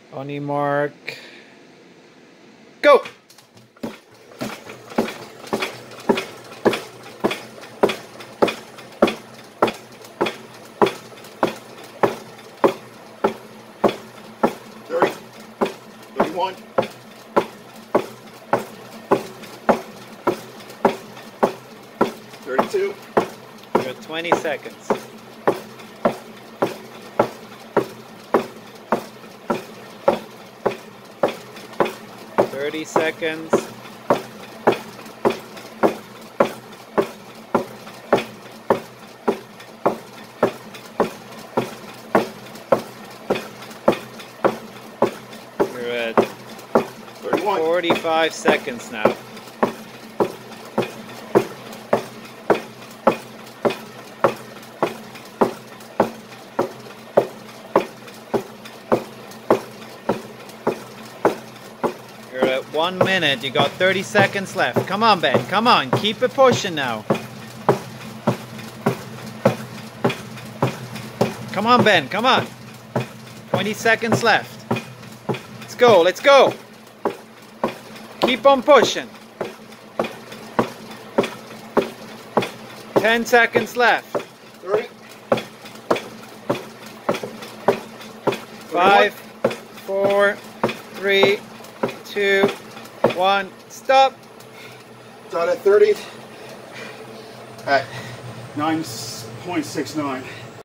On your mark. Go! One. 32. You got 20 seconds. 30 seconds. You're at 31. 45 seconds now. You're at 1 minute. You got 30 seconds left. Come on, Ben. Come on. Keep it pushing now. Come on, Ben. Come on. 20 seconds left. Let's go. Let's go. Keep on pushing. 10 seconds left. 30. 5, 4, 3, 2, 1. Stop. Done at 30. At 9.69.